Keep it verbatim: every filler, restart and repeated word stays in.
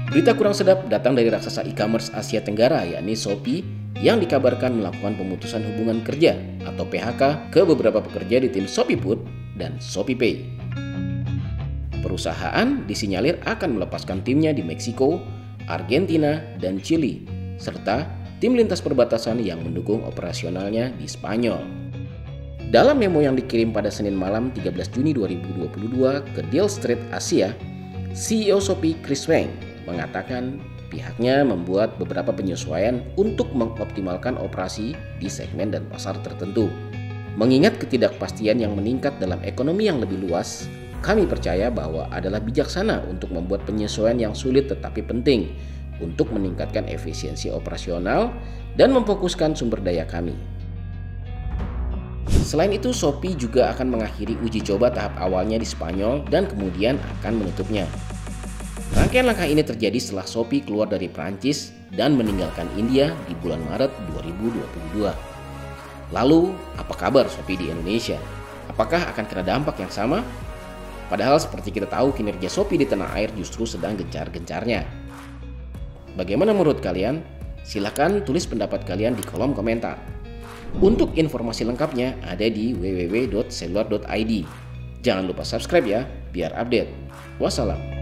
Berita kurang sedap datang dari raksasa e-commerce Asia Tenggara yakni Shopee yang dikabarkan melakukan pemutusan hubungan kerja atau P H K ke beberapa pekerja di tim ShopeeFood dan ShopeePay. Perusahaan disinyalir akan melepaskan timnya di Meksiko, Argentina, dan Chili, serta tim lintas perbatasan yang mendukung operasionalnya di Spanyol. Dalam memo yang dikirim pada Senin malam tiga belas Juni dua ribu dua puluh dua ke Deal Street Asia, C E O Shopee Chris Wang mengatakan pihaknya membuat beberapa penyesuaian untuk mengoptimalkan operasi di segmen dan pasar tertentu. Mengingat ketidakpastian yang meningkat dalam ekonomi yang lebih luas, kami percaya bahwa adalah bijaksana untuk membuat penyesuaian yang sulit tetapi penting untuk meningkatkan efisiensi operasional dan memfokuskan sumber daya kami. Selain itu, Shopee juga akan mengakhiri uji coba tahap awalnya di Spanyol dan kemudian akan menutupnya. Rangkaian langkah ini terjadi setelah Shopee keluar dari Prancis dan meninggalkan India di bulan Maret dua ribu dua puluh dua. Lalu, apa kabar Shopee di Indonesia? Apakah akan kena dampak yang sama? Padahal seperti kita tahu kinerja Shopee di tanah air justru sedang gencar-gencarnya. Bagaimana menurut kalian? Silahkan tulis pendapat kalian di kolom komentar. Untuk informasi lengkapnya ada di w w w dot selular dot i d. Jangan lupa subscribe ya, biar update. Wassalam.